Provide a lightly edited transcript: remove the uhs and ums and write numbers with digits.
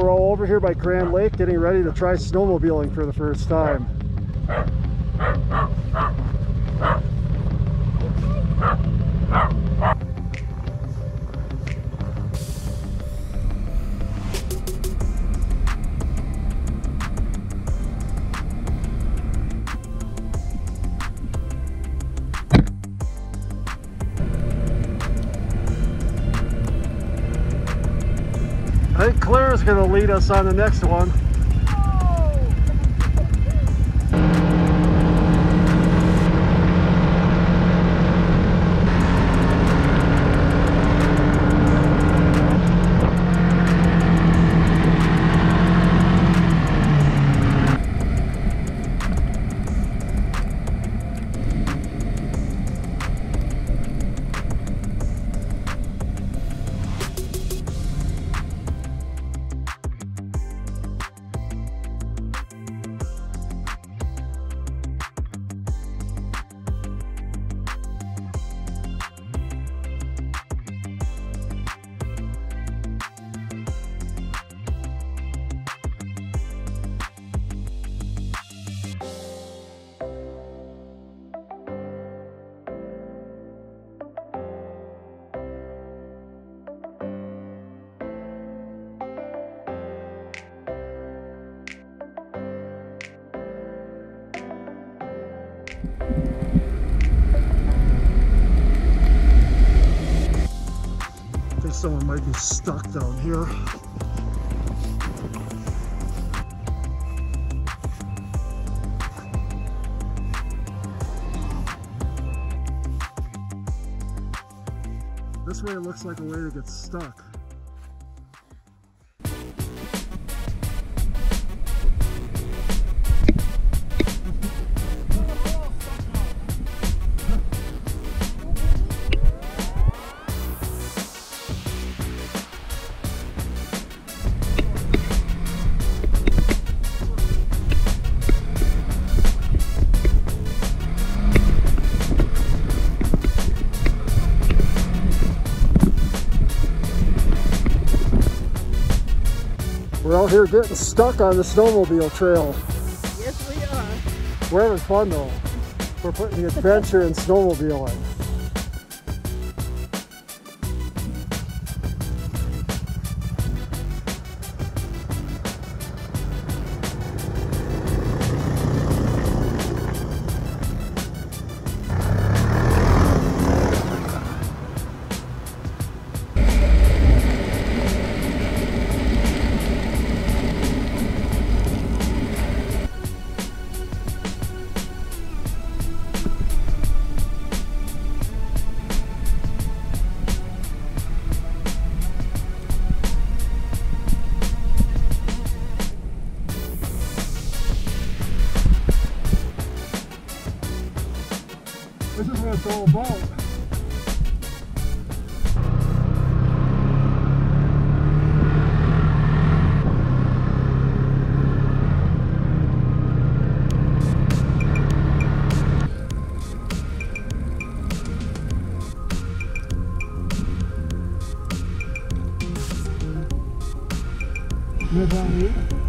we're all over here by Grand Lake getting ready to try snowmobiling for the first time. I think Claire's going to lead us on the next one. I think someone might be stuck down here. This way it looks like a way to get stuck. We're out here getting stuck on the snowmobile trail. Yes, we are. We're having fun though. We're putting the adventure in snowmobiling. This is what it's all about. Live on you.